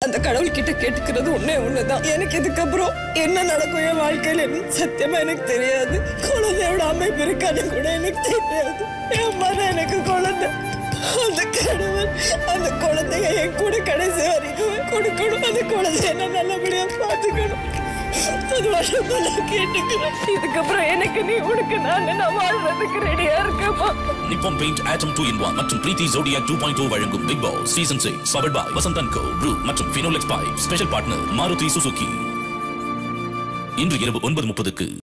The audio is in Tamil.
அந்த கடவுள்கிட்ட கேட்டுக்கிறது ஒண்ணுதான். எனக்கு இதுக்கப்புறம் என்ன நடக்கும் என் வாழ்க்கையில சத்தியமா எனக்கு தெரியாது. குழந்தையோட அமைப்பு இருக்கான்னு கூட எனக்கு தெரியாது. என் அம்மா தான் எனக்கு குழந்தை. அந்த கடவுள் அந்த குழந்தைய என் கூட கடைசி வரைக்கும் கொடுக்கணும். அந்த குழந்தைய நான் நல்லபடியா பாத்துக்கணும். அது வருஷம் கேட்டுக்கிறேன். இதுக்கப்புறம் எனக்கு நீ உனக்கு நான் வாழ்றதுக்கு ரெடியா இருக்கேம்மா. நிப்பான் பெயிண்ட் ஆட்டம் 2-in-1 மற்றும் பிரீத்தி ஜோடியாக் 2.0 வழங்கும் Bigg Boss season 6 powered by Vasanth and co Bru மற்றும் Finolex pipe. Special partner Maruti Suzuki. இன்று இரவு 9:30க்கு